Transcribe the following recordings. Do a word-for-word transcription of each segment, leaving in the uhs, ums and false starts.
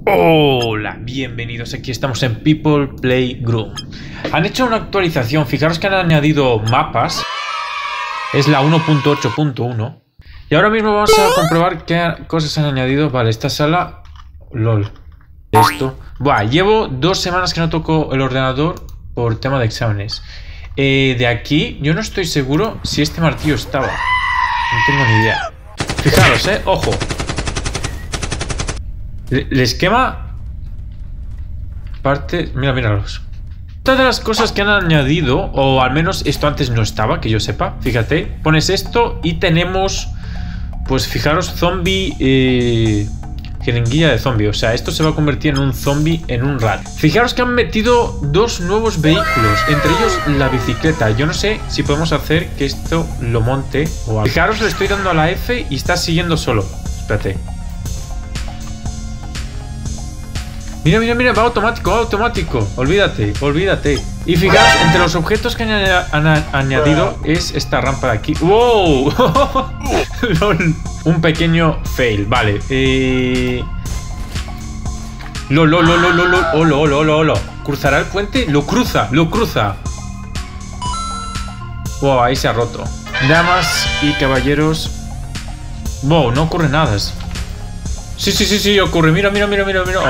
Hola, bienvenidos, aquí estamos en People Playground. Han hecho una actualización, fijaros que han añadido mapas. Es la uno punto ocho punto uno. Y ahora mismo vamos a comprobar qué cosas han añadido. Vale, esta sala... LOL. Esto... Buah, llevo dos semanas que no toco el ordenador por tema de exámenes. Eh, de aquí, yo no estoy seguro si este martillo estaba. No tengo ni idea. Fijaros, eh, ojo. Les quema parte... Mira, míralos. Otra de las cosas que han añadido, o al menos esto antes no estaba, que yo sepa, fíjate, pones esto y tenemos, pues fijaros, zombie, eh, jeringuilla de zombie. O sea, esto se va a convertir en un zombie en un rat. Fijaros que han metido dos nuevos vehículos, entre ellos la bicicleta. Yo no sé si podemos hacer que esto lo monte o algo. Fijaros, le estoy dando a la F y está siguiendo solo. Espérate. Mira, mira, mira, va automático, va automático. Olvídate, olvídate. Y fijaos, entre los objetos que han, han añadido es esta rampa de aquí. ¡Wow! Un pequeño fail, vale. Eh... Lo, lo, lo, lo, lo, lo, oh, lo, lo, lo, lo. ¿Cruzará el puente? Lo cruza, lo cruza. Wow, ahí se ha roto. Damas y caballeros. Wow, no ocurre nada. Sí, sí, sí, sí, ocurre. Mira, mira, mira, mira, mira.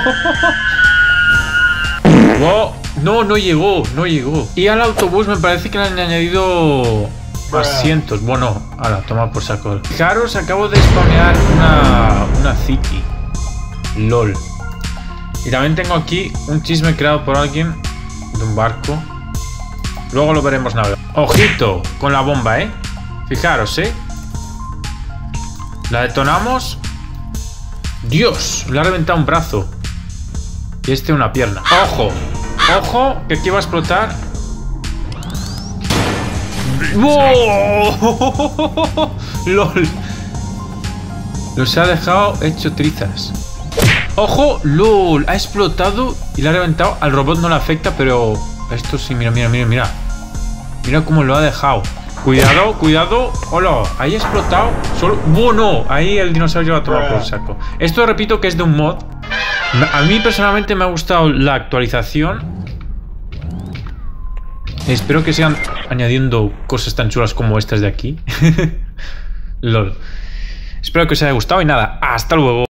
Wow. No, no llegó, no llegó. Y al autobús me parece que le han añadido asientos. Bueno, ahora, toma por saco. Fijaros, acabo de spawnear una, una city. LOL. Y también tengo aquí un chisme creado por alguien de un barco. Luego lo veremos nada. Ojito con la bomba, ¿eh? Fijaros, ¿eh? La detonamos. Dios, le ha reventado un brazo. Y este una pierna. ¡Ojo! ¡Ojo! Que aquí va a explotar. ¡Wow! ¡Lol! Los ha dejado hecho trizas. ¡Ojo! ¡Lol! Ha explotado y le ha reventado. Al robot no le afecta, pero... Esto sí, mira, mira, mira, mira. Mira cómo lo ha dejado. Cuidado, cuidado. Hola, ahí ha explotado. Solo... ¡Bueno! Ahí el dinosaurio va a tomar por saco. Esto repito que es de un mod. A mí personalmente me ha gustado la actualización. Espero que sigan añadiendo cosas tan chulas como estas de aquí. LOL. Espero que os haya gustado y nada, hasta luego.